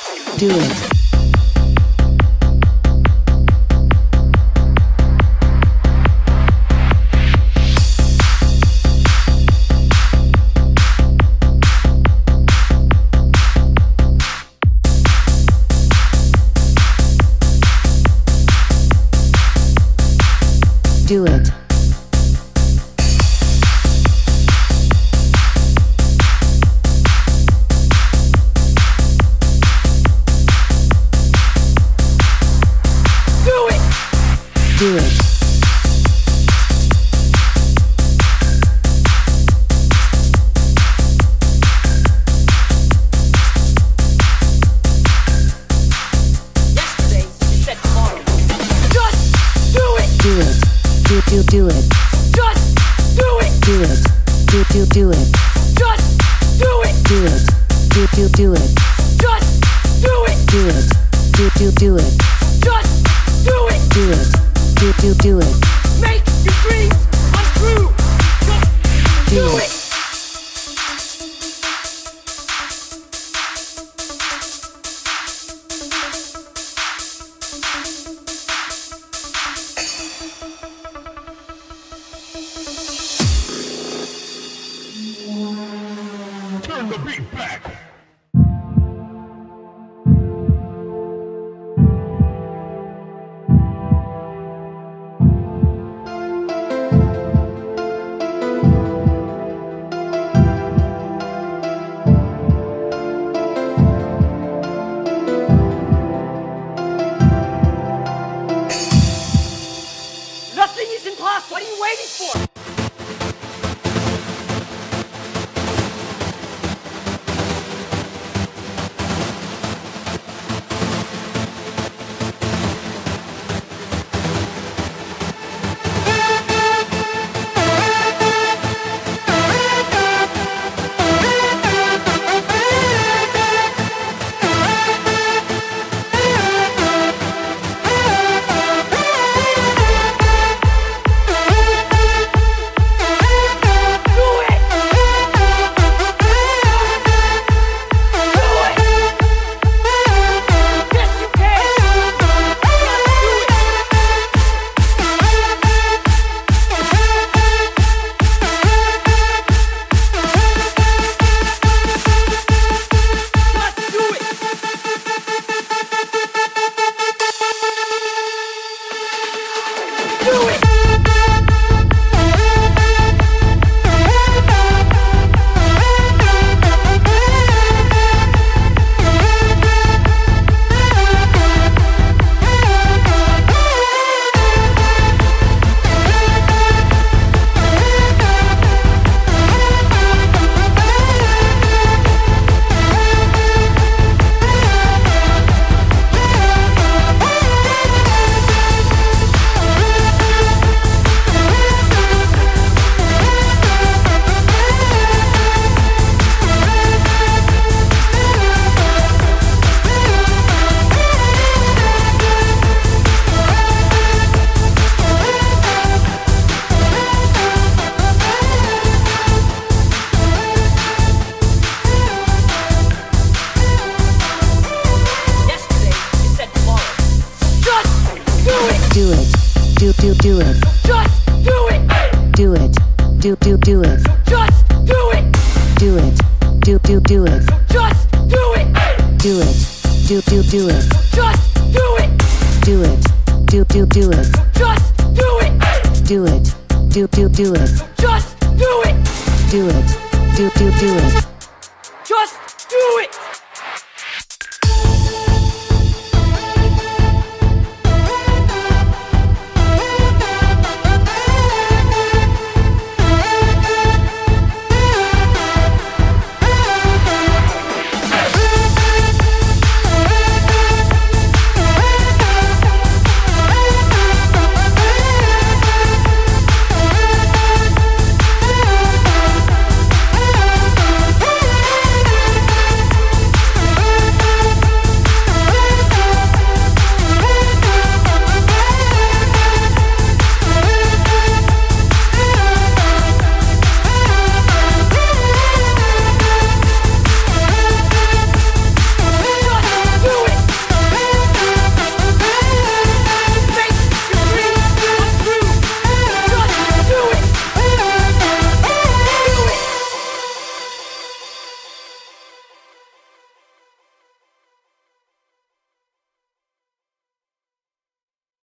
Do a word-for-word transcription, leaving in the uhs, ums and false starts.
Do it. Do it. Do it. Yesterday, you said tomorrow. Just do it. Do it. Do do do it. Just do it. Do it. Do do do it. Just do it. Do it. Do do do it. Just do it. Do it. Do do do it. Just do it. Do it. Do do do it. Make your dreams come true. Just do it. Turn the beat back. Nothing is impossible. What are you waiting for? Do it. Do do do it. Just do it. Do it. Do do do it. Just do it. Do it. Do do do it. Just do it. Do it. Do do do it. Just do it. Do it. Do do do it. Just do it. Do it. Do do do it. Just do it. Do it. Do do do it.